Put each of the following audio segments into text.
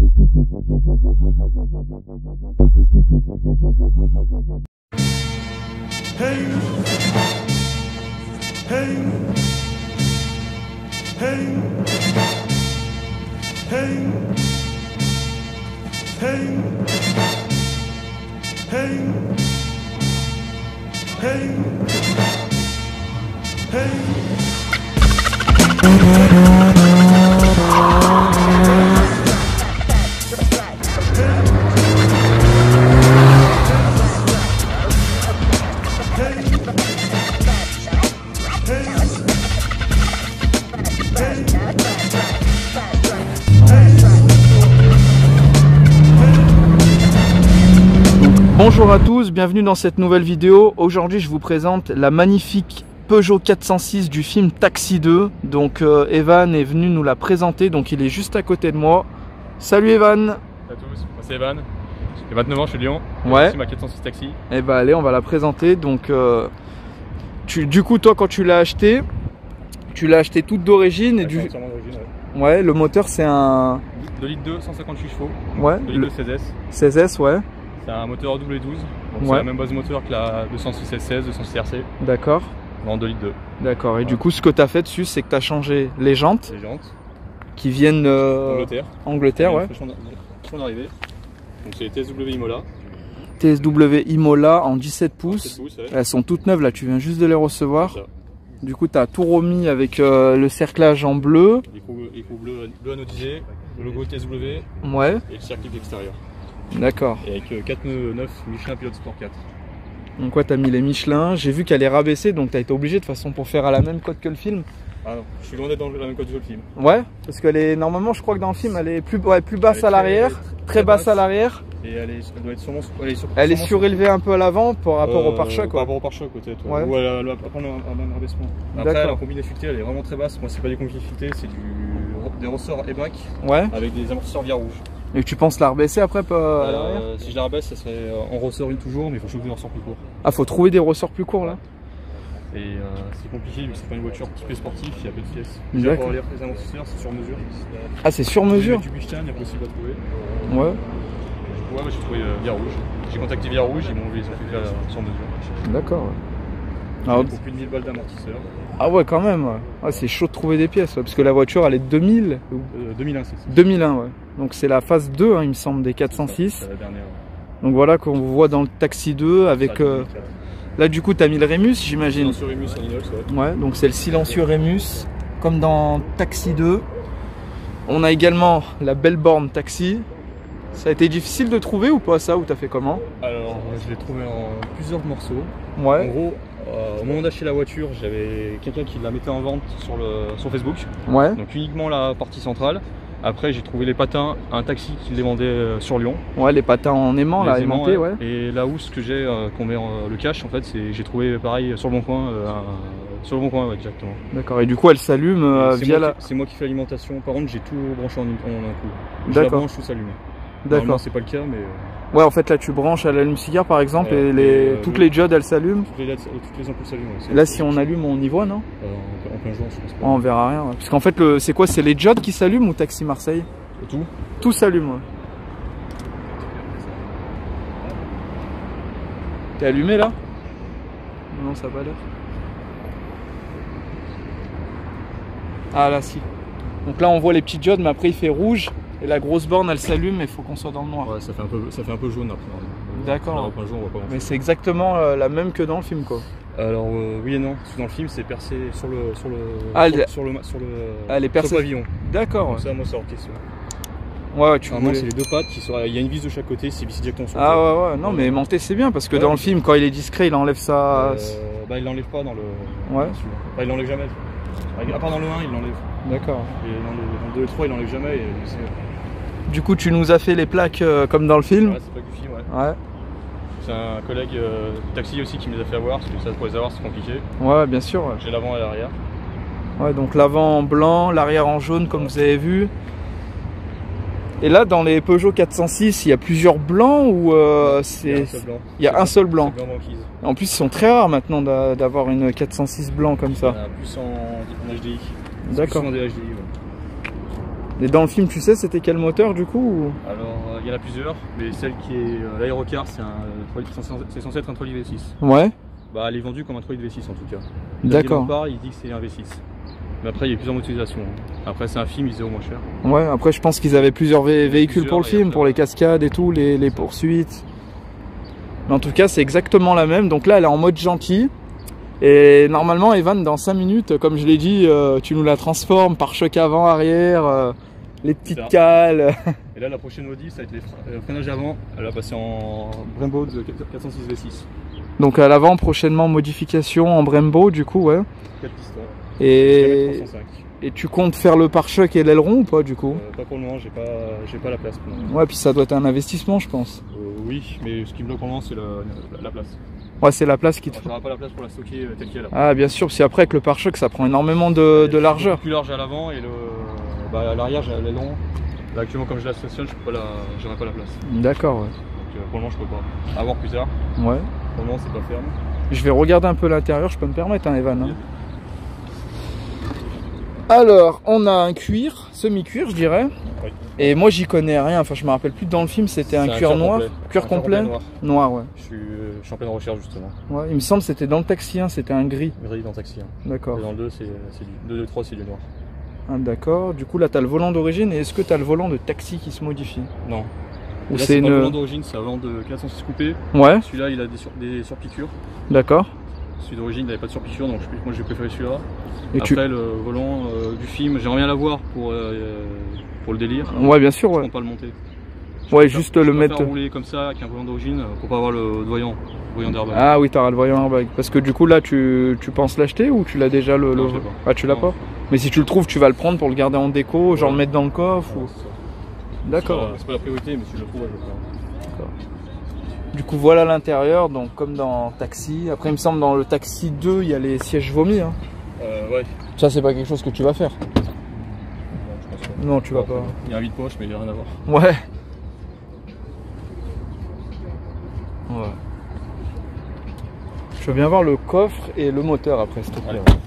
Bonjour à tous, bienvenue dans cette nouvelle vidéo. Aujourd'hui je vous présente la magnifique Peugeot 406 du film Taxi 2. Donc Evan est venu nous la présenter, donc il est juste à côté de moi. Salut Evan. Salut à tous, moi c'est Evan, j'ai 29 ans, je suis de Lyon. Ouais. C'est ma 406 Taxi. Et bah allez, on va la présenter. Donc du coup toi quand tu l'as acheté toute d'origine. Ouais, et du... entièrement d'origine, ouais. Ouais, le moteur c'est un... 2 litres 2, 158 chevaux. Ouais. 2 litres 2 16S. 16S, ouais. C'est un moteur W12, donc Ouais. c'est la même base moteur que la 206 S16, 206 RC, D'accord. en 2 litres 2. D'accord, et Ouais. du coup ce que tu as fait dessus c'est que tu as changé les jantes Les jantes, qui viennent Angleterre, ouais. fraîchement d'arrivée. Donc c'est les TSW Imola. TSW Imola en 17 pouces. 7 pouces, ouais. Elles sont toutes neuves là, tu viens juste de les recevoir. C'est ça. Du coup tu as tout remis avec le cerclage en bleu. Écrou bleu anodisé, le logo TSW Ouais, et le circuit extérieur. d'accord. Et avec 4 nœuds 9 Michelin Pilot Sport 4. Donc ouais, tu as mis les Michelin. J'ai vu qu'elle est rabaissée, donc tu as été obligé de toute façon pour faire à la même cote que le film. Ah non, je suis loin d'être dans la même code que le film. Ouais, parce qu'elle est normalement, je crois que dans le film elle est plus basse Elle est à l'arrière, très basse à basse. l'arrière. Et elle doit être sûrement. Elle est surélevée un peu à l'avant par rapport au pare-choc. Par Quoi. rapport au pare-choc peut-être. Ouais. Ou elle va prendre un même rabaissement. Après, D'accord. la combine affûtée, elle est vraiment très basse. Moi, c'est pas des combines affûtées, c'est des ressorts et-bac Ouais. avec des amortisseurs via rouge. Et tu penses la rabaisser après à l'arrière? Si je la rabaisse, ça serait en ressort une toujours, mais il faut choisir des ressorts plus courts. Ah, faut trouver des ressorts plus courts là. Et c'est compliqué, vu que c'est pas une voiture typée sportive, il y a peu de pièces. D'accord. Déjà, pour les amortisseurs, c'est sur mesure. Ah, c'est sur mesure? Du Buchstein, il y a possible à trouver. Ouais. Ouais, moi j'ai trouvé via rouge. J'ai contacté via rouge, ils m'ont fait sur mesure. D'accord. Ah, Pour plus de 1000 balles d'amortisseur. ah ouais, quand même. Ouais. Ah, c'est chaud de trouver des pièces, ouais, parce que la voiture elle est de 2000. 2001, c'est 2001, ouais. Donc c'est la phase 2, hein, il me semble, des 406. C'est la dernière. Donc voilà qu'on voit dans le Taxi 2 avec... Ça, 2004. Là du coup tu as mis le Rémus, j'imagine. Silencieux Rémus en inox, ouais. Ouais, donc c'est le silencieux Rémus, comme dans Taxi 2. On a également la belle borne Taxi. Ça a été difficile de trouver ou pas ça, ou t'as fait comment? Alors, je l'ai trouvé en plusieurs morceaux. En Ouais. gros, au moment d'acheter la voiture, j'avais quelqu'un qui la mettait en vente sur Facebook. Ouais. Donc uniquement la partie centrale. Après, j'ai trouvé les patins, un taxi qui les vendait sur Lyon. Ouais, les patins en aimant, là, Les aimants, aimantés, ouais. Et la housse que j'ai, qu'on met le cash, en fait, j'ai trouvé pareil sur le bon coin. Sur le bon coin, ouais, exactement. D'accord, et du coup elle s'allume via la... C'est moi qui fais l'alimentation. Par contre, j'ai tout branché en un coup. Je la D'accord. branche, tout s'allume. Normalement, D'accord. c'est pas le cas, mais Ouais, en fait là tu branches à l'allume-cigare par exemple Ouais, et et, toutes les diodes elles s'allument. toutes les ampoules s'allument. Ouais. Là si on allume on y voit, non? En plein jour, je pense pas. Oh, on verra rien. Ouais. Parce qu'en fait c'est quoi? C'est les diodes qui s'allument ou Taxi Marseille? Tout. Tout s'allume, ouais. T'es allumé là? Non, ça a pas l'air. Ah là si. Donc là on voit les petites diodes mais après il fait rouge et la grosse borne elle s'allume mais il faut qu'on soit dans le noir. Ouais, ça fait un peu jaune après. D'accord. En plein jour, on voit pas grand-chose. Mais c'est exactement la même que dans le film quoi. Alors oui et non, parce que dans le film c'est percé sur le Elle est percée. pavillon. D'accord. Donc Ouais. ça, moi c'est hors question. Ouais, tu Normalement voulais... c'est les deux pattes qui sont. Il y a une vis de chaque côté, c'est vissé directement sur le Ah toit. ouais ouais, non mais aimanté c'est bien parce que Ouais, dans le mais- film quand il est discret il enlève ça. Bah il l'enlève pas dans le. Ouais. Bah, il l'enlève jamais. À part dans le 1 il l'enlève. D'accord. Et dans le 2 et le 3 il l'enlève jamais. Et Du coup tu nous as fait les plaques comme dans le film. ouais, c'est pas Goofy, ouais. Ouais. C'est un collègue taxi aussi qui me les a fait avoir, parce que ça pour les avoir c'est compliqué. Ouais bien sûr. Ouais. J'ai l'avant et l'arrière. Ouais, donc l'avant en blanc, l'arrière en jaune comme vous avez vu. Et là dans les Peugeot 406 il y a plusieurs blancs ou c'est... Il y a un seul blanc. Blanc banquise. En plus ils sont très rares maintenant d'avoir une 406 blanc comme Il y ça. en a plus en HDI. D'accord. Plus en DHDI, ouais. Et dans le film, tu sais, c'était quel moteur du coup ou... Alors, il y en a plusieurs, mais celle qui est l'aérocar, c'est censé être un Trolli V6. Ouais. Bah, elle est vendue comme un Trolli V6 en tout cas. D'accord. Il dit que c'est un V6. Mais après, il y a plusieurs motorisations. Après, c'est un film, il se au moins cher. Ouais, après, je pense qu'ils avaient plusieurs véhicules pour le film, après, pour les cascades et tout, les poursuites. Mais en tout cas, c'est exactement la même. Donc là, elle est en mode gentil. Et normalement, Evan, dans 5 minutes, comme je l'ai dit, tu nous la transformes, pare-choc avant, arrière, les petites cales. Et là, la prochaine Audi, ça va être le freinage avant. Elle va passer en Brembo de 406 V6. Donc à l'avant, prochainement, modification en Brembo, du coup, ouais. 4 pistons. Et tu comptes faire le pare-choc et l'aileron ou pas, du coup? Pas pour le moment, j'ai pas la place pour le moment. Ouais, puis ça doit être un investissement, je pense. Oui, mais ce qui me bloque pour le moment, c'est la place. Ouais, c'est la place qui te... J'aurai pas la place pour la stocker telle qu'elle. Ah, bien sûr, parce qu'après, avec le pare-choc, ça prend énormément de largeur. Plus large à l'avant et à l'arrière, j'ai l'aileron. Là, actuellement, comme je la stationne, j'aurai pas la place. D'accord, ouais. Donc, pour le moment, je peux pas. À voir plus tard. Ouais. Pour le moment, c'est pas ferme. Je vais regarder un peu l'intérieur, je peux me permettre, hein, Evan. Hein. Alors, on a un cuir, semi-cuir, je dirais. Oui. Et moi, j'y connais rien. Enfin, je me rappelle plus dans le film, c'était un cuir noir. Cuir complet. Noir, ouais. Je suis en pleine recherche, justement. Ouais, il me semble que c'était dans le Taxi 1, c'était un gris. Gris dans le Taxi 1. D'accord. Et dans le 2, c'est du 2-3, c'est du noir. Ah, d'accord. Du coup, là, tu as le volant d'origine. Et est-ce que tu as le volant de Taxi qui se modifie? Non. Ou là, c'est pas le volant d'origine, c'est un volant de 406 coupé. Ouais. Celui-là, il a des surpiqûres. D'accord. Celui d'origine, il n'avait pas de surpiqûre, donc moi j'ai préféré celui-là. Et après, le volant du film, j'aimerais bien l'avoir pour le délire. Ouais, bien sûr, je ouais. compte pas le monter. Ouais, juste le mettre. Rouler comme ça avec un volant d'origine pour pas avoir le voyant d'airbag. Ah oui, t'auras le voyant airbag. Parce que du coup, là, tu penses l'acheter ou tu l'as déjà Non, je l'ai pas. Ah, tu l'as pas? Mais si tu le trouves, tu vas le prendre pour le garder en déco, genre le mettre dans le coffre ou... D'accord. C'est pas la priorité, mais si je le trouve, je le prends. D'accord. Du coup, voilà l'intérieur, donc comme dans Taxi. Après, il me semble dans le Taxi 2, il y a les sièges vomis. Hein. Ouais. Ça, c'est pas quelque chose que tu vas faire? Non, je pense pas. Non, tu vas pas. Il y a un vide-poche, mais il n'y a rien à voir. Ouais. Ouais. Je veux bien voir le coffre et le moteur après, s'il te plaît. Ouais.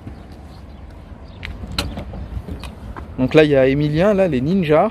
Donc là, il y a Emilien, là, les ninjas.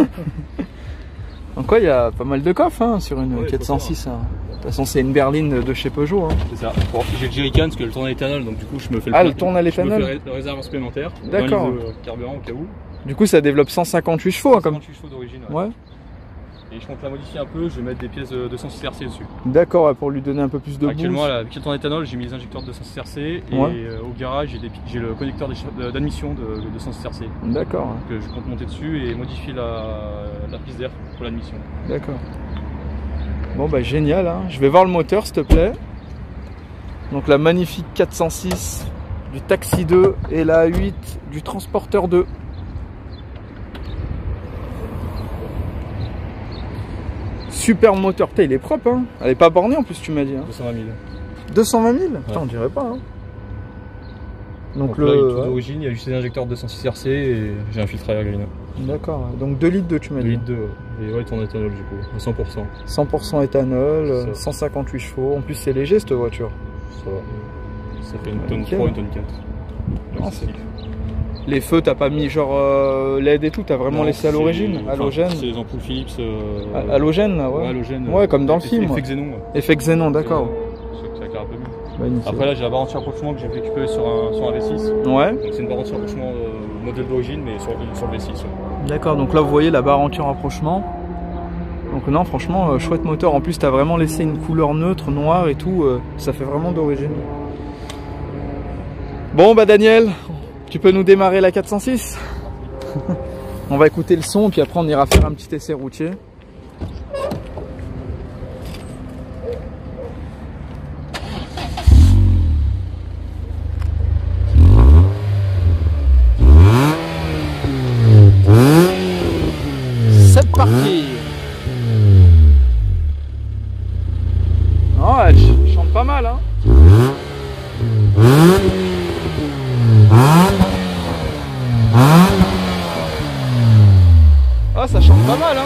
Donc ouais, il y a pas mal de coffres hein, sur une 406. Hein. De toute façon, c'est une berline de chez Peugeot. Hein. C'est ça. Bon, j'ai le jerrycan parce que le tourne à l'éthanol, donc du coup, je me fais le le tourne à l'éthanol. Je me fais le réservoir supplémentaire. D'accord. Carburant au cas où. Du coup, ça développe 158 chevaux. 158 chevaux d'origine. Ouais. Et je compte la modifier un peu, je vais mettre des pièces de 206 RC dessus. D'accord, ouais, pour lui donner un peu plus de boost. Actuellement, vu qu'il tourne à l'éthanol, j'ai mis les injecteurs de 206 RC et au garage, j'ai le connecteur d'admission de 206 RC. D'accord. Donc je compte monter dessus et modifier la piste d'air pour l'admission. D'accord. Bon bah génial, hein. Je vais voir le moteur s'il te plaît. Donc la magnifique 406 du Taxi 2 et la A8 du Transporteur 2. Super moteur, putain il est propre hein. Elle est pas bornée en plus tu m'as dit hein. 220 000. 220 000 ouais. Putain on dirait pas hein. Donc là, il est d'origine, il y a juste des injecteurs de 206 RC et j'ai un filtre à air Green. D'accord, donc 2 litres 2 tu m'as dit. 2 litres 2, et ouais, il tourne éthanol du coup, 100%. 100% éthanol, 158 chevaux, en plus c'est léger cette voiture. Ça va. Ça fait une tonne 3, une tonne 4. Non, les feux, t'as pas mis genre LED et tout, t'as vraiment laissé à l'origine, halogène. C'est les ampoules Philips. Halogène là, ouais. Ouais, halogène. Ouais, comme dans le film. Effet xénon. Ouais. Effet xénon, d'accord. Ça éclaire un peu mieux. Bah, après là, j'ai la barre anti-rapprochement que j'ai récupérée sur un V6. Ouais. Donc c'est une barre anti-rapprochement modèle d'origine, mais sur le V6. Ouais. D'accord, donc là vous voyez la barre anti-rapprochement. Donc non, franchement, chouette moteur. En plus, t'as vraiment laissé une couleur neutre, noire et tout. Ça fait vraiment d'origine. Bon bah Daniel, tu peux nous démarrer la 406? On va écouter le son, puis après on ira faire un petit essai routier. C'est parti. Oh, elle chante pas mal hein. Ah, ça chante pas mal hein.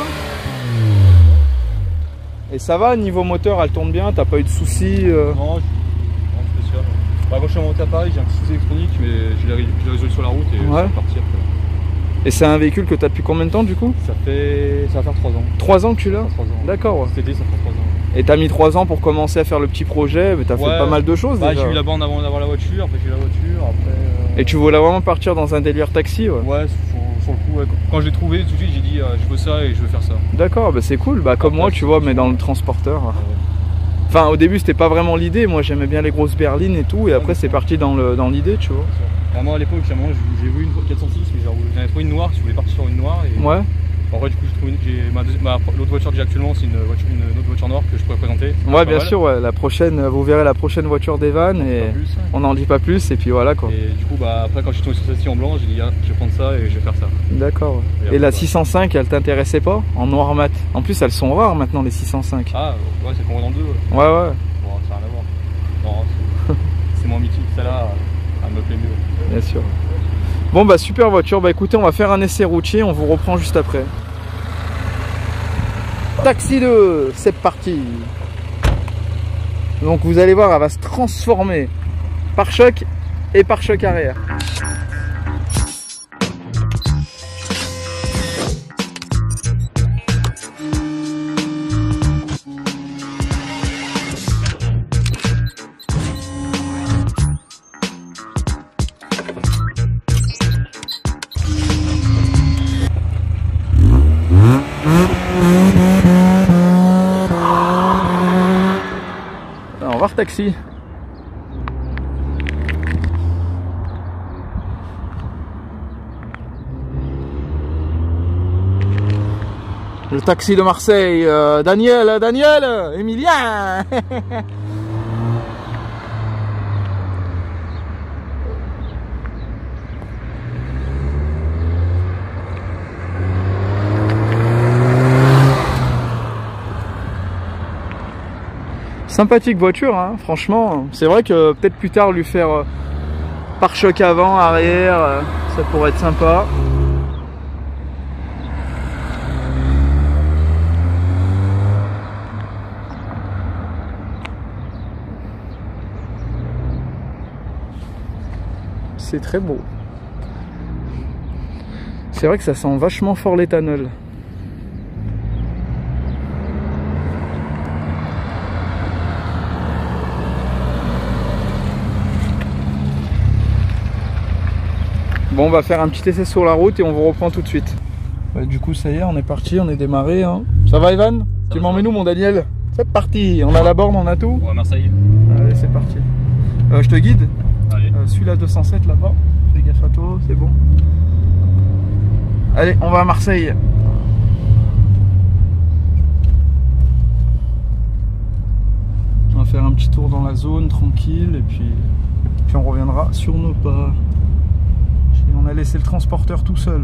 Et ça va, niveau moteur, elle tourne bien, t'as pas eu de soucis Non, spécial. Bah, quand je suis monté à Paris, j'ai un petit souci électronique, mais je l'ai résolu sur la route et je vais partir. Et c'est un véhicule que tu as depuis combien de temps du coup? Ça va faire 3 ans. 3 ans que tu l'as? 3 ans. D'accord. Ouais. Cet été, ça fait 3 ans. Et t'as mis 3 ans pour commencer à faire le petit projet, mais t'as fait pas mal de choses déjà. J'ai eu la bande avant d'avoir la voiture, après j'ai eu la voiture, après... Et tu voulais vraiment partir dans un délire taxi, ouais? Ouais, sur le coup, ouais. Quand je l'ai trouvé, tout de suite j'ai dit je veux ça et je veux faire ça. D'accord, bah c'est cool, bah comme moi tu vois, mais dans le transporteur. Ouais. Enfin au début c'était pas vraiment l'idée, moi j'aimais bien les grosses berlines et tout, et après c'est parti dans l'idée, tu vois. Et moi à l'époque j'ai vu une 406, mais j'en avais trouvé une noire, je voulais partir sur une noire. Et... Ouais. En vrai, du coup, l'autre voiture que j'ai actuellement, c'est une autre voiture noire que je pourrais présenter. Ouais, bien sûr, ouais. La prochaine, vous verrez la prochaine voiture d'Evan et on n'en dit pas plus et puis voilà quoi. Et du coup, après, quand je suis tombé sur celle-ci en blanc, j'ai dit, je vais prendre ça et je vais faire ça. D'accord. Ouais. Et la 605, elle t'intéressait pas en noir mat? En plus, elles sont rares maintenant, les 605. Ah, ouais, c'est qu'on voit dans le 2. Ouais, ouais. Bon, ça n'a rien à voir. Non, c'est moins mythique, celle-là, elle me plaît mieux. Bien sûr. Bon bah super voiture, bah écoutez on va faire un essai routier, on vous reprend juste après. Taxi 2, c'est parti. Donc vous allez voir, elle va se transformer. Pare-choc et pare-choc arrière. Au revoir taxi. Le taxi de Marseille, Daniel, Emilien. Sympathique voiture, hein, franchement. C'est vrai que peut-être plus tard lui faire pare-choc avant, arrière, ça pourrait être sympa. C'est très beau. C'est vrai que ça sent vachement fort l'éthanol. Bon, on va faire un petit essai sur la route et on vous reprend tout de suite. Bah, du coup, ça y est, on est parti, on est démarré. Hein. Ça va, Evan? Tu m'emmènes où, mon Daniel? C'est parti. On a la borne, on a tout. On va à Marseille. Allez, c'est parti. Je te guide. Allez. Suis la 207 là-bas. Fais gaffe à toi, c'est bon. Allez, on va à Marseille. On va faire un petit tour dans la zone, tranquille, et puis on reviendra sur nos pas. On a laissé le transporteur tout seul.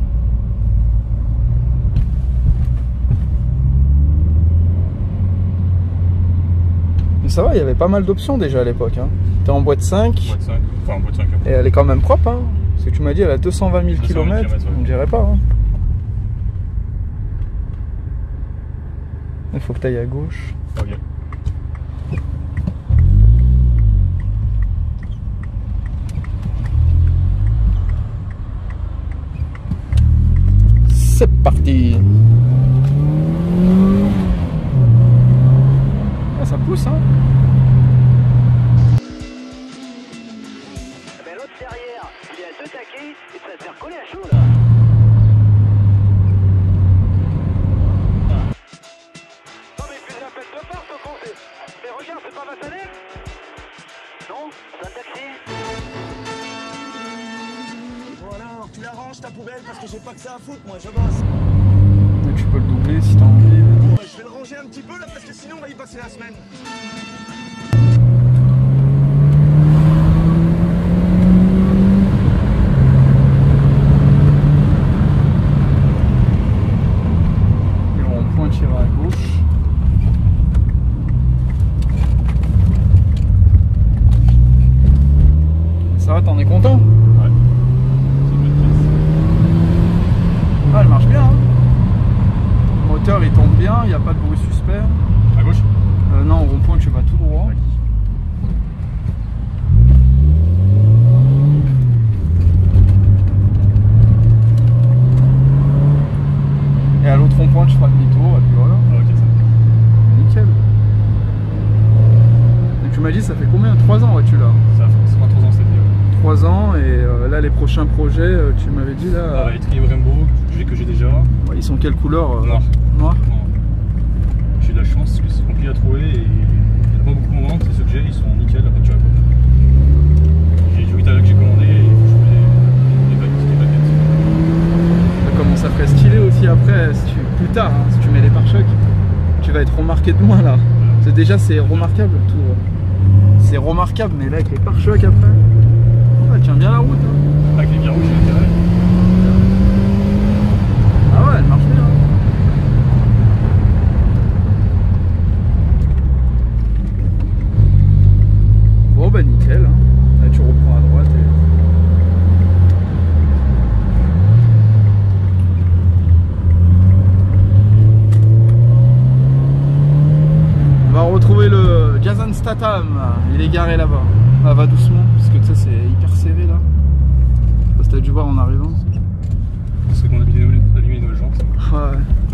Mais ça va, il y avait pas mal d'options déjà à l'époque. Hein. T'es en boîte 5. Boîte 5. Enfin, en boîte 5. Et elle est quand même propre. Hein. Ce que tu m'as dit, elle a 220 000 km. On dirait pas. Hein. Il faut que tu ailles à gauche. Ok. C'est parti. Ah, ça pousse, hein. Mais l'autre derrière, il est à 2 taquets et ça va te faire coller à chaud là. Non mais il faisait un peu de part ce con. Mais regarde, c'est pas Vassanet? Non, c'est un taxi. Tu l'arranges ta poubelle parce que j'ai pas que ça à foutre, moi je bosse. Et tu peux le doubler si t'as envie. Ouais, je vais le ranger un petit peu là parce que sinon on va y passer la semaine. Et le rond-point tirera à gauche. Ça va, t'en es content? Ouais. Ah, elle marche bien, hein. Le moteur il tombe bien, il n'y a pas de bruit suspect. À gauche? Non, au rond-point tu vas tout droit. à l'autre rond-point, je ferai demi-tour et puis voilà. Ah, ok, ça. Nickel. Et tu m'as dit, ça fait combien? 3 ans tu là? Ça fera 3 ans cette année. 3 ans et là les prochains projets, tu m'avais dit là. Les trios Brembo que j'ai déjà. Ils sont quelle couleur? Noir. Noir. J'ai de la chance parce que c'est compliqué à trouver et il n'y a pas beaucoup de moments, c'est ceux que j'ai, ils sont nickel, la peinture est bonne. J'ai du Itala que j'ai commandé et il faut que je mets des baguettes. Ça commence à faire stylé aussi après, si plus tard, hein, si tu mets les pare-chocs, tu vas être remarqué de loin là. Ouais. Déjà c'est remarquable tout. C'est remarquable, mais là avec les pare-chocs après, elle tient bien la route. Hein. Avec les bières rouges, j'ai intérêt. Ah ouais, elle marche bien. Bon bah nickel, hein. Là tu reprends à droite et... On va retrouver le Jason Statham, il est garé là-bas. Ah, va doucement, parce que ça c'est hyper serré là. Parce que t'as dû voir en arrivant. C'est qu'on a allumé nos jantes. Ouais.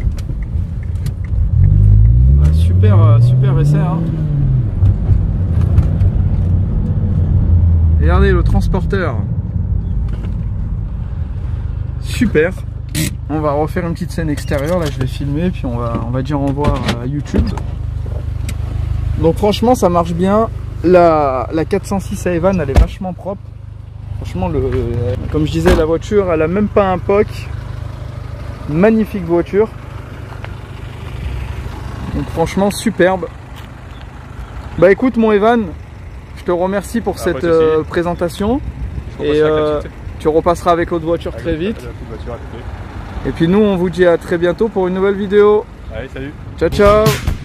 Bah, super essai hein. Regardez le transporteur. Super. On va refaire une petite scène extérieure. Là je vais filmer puis on va dire au revoir à YouTube. Donc franchement ça marche bien. La 406 à Evan elle est vachement propre. Franchement comme je disais, la voiture elle a même pas un POC. Magnifique voiture. Donc franchement superbe. Bah écoute mon Evan, je te remercie pour cette présentation. Et tu repasseras avec l'autre voiture très vite. Et puis nous on vous dit à très bientôt pour une nouvelle vidéo. Allez, salut. Ciao ciao.